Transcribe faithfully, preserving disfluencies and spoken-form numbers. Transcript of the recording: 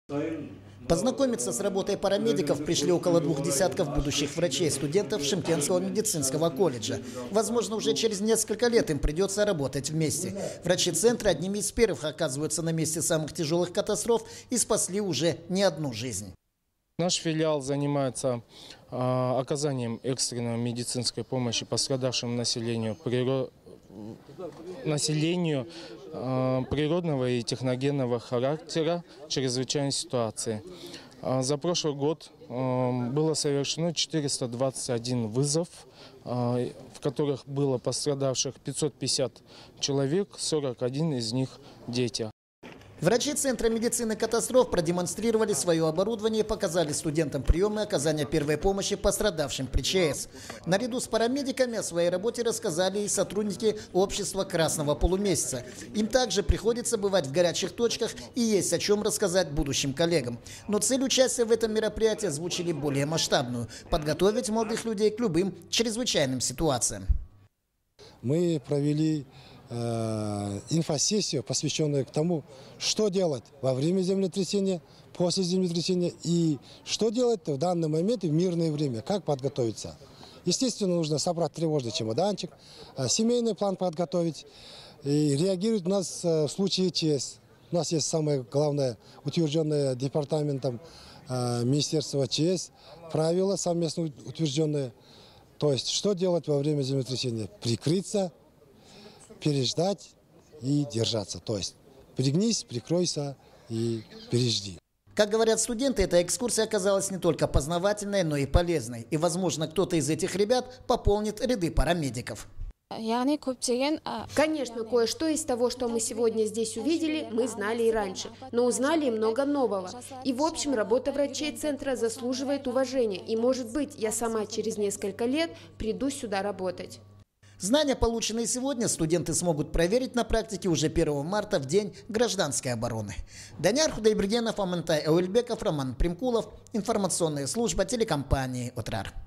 Познакомиться с работой парамедиков пришли около двух десятков будущих врачей, студентов Шымкентского медицинского колледжа. Возможно, уже через несколько лет им придется работать вместе. Врачи центра одними из первых оказываются на месте самых тяжелых катастроф и спасли уже не одну жизнь. Наш филиал занимается э, оказанием экстренной медицинской помощи пострадавшему населению, приро... населению э, природного и техногенного характера чрезвычайной ситуации. Э, за прошлый год э, было совершено четыреста двадцать один вызов, э, в которых было пострадавших пятьсот пятьдесят человек, сорок один из них дети. Врачи Центра медицины катастроф продемонстрировали свое оборудование и показали студентам приемы оказания первой помощи пострадавшим при ЧАЭС. Наряду с парамедиками о своей работе рассказали и сотрудники общества Красного полумесяца. Им также приходится бывать в горячих точках и есть о чем рассказать будущим коллегам. Но цель участия в этом мероприятии озвучили более масштабную – подготовить молодых людей к любым чрезвычайным ситуациям. Мы провели инфосессию, посвященную к тому, что делать во время землетрясения, после землетрясения и что делать в данный момент и в мирное время, как подготовиться. Естественно, нужно собрать тревожный чемоданчик, семейный план подготовить и реагировать у нас в случае ЧАЭС. У нас есть самое главное, утвержденное департаментом Министерства ЧАЭС, правила совместно утвержденные. То есть, что делать во время землетрясения? Прикрыться, переждать и держаться. То есть пригнись, прикройся и пережди. Как говорят студенты, эта экскурсия оказалась не только познавательной, но и полезной. И, возможно, кто-то из этих ребят пополнит ряды парамедиков. Конечно, кое-что из того, что мы сегодня здесь увидели, мы знали и раньше, но узнали и много нового. И, в общем, работа врачей центра заслуживает уважения. И, может быть, я сама через несколько лет приду сюда работать. Знания, полученные сегодня, студенты смогут проверить на практике уже первого марта в День гражданской обороны. Данияр Худайбергенов, Амантай Ауэльбеков, Роман Примкулов. Информационная служба телекомпании «Отрар».